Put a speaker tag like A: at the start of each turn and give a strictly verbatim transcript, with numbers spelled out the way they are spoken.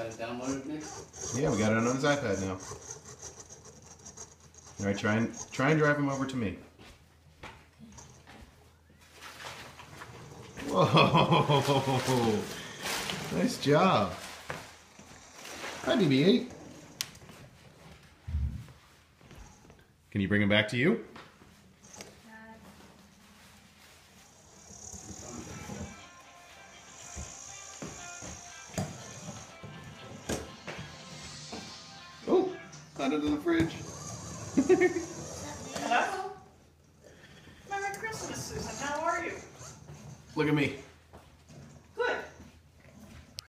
A: got it downloaded, Nick?
B: Yeah, we got it on his iPad now. All right, try and try and drive him over to me. Whoa! Nice job. Hi, B B eight. Can you bring him back to you? Oh, got it in the fridge.
C: Hello? Merry Christmas, Susan. How are you?
B: Look at me.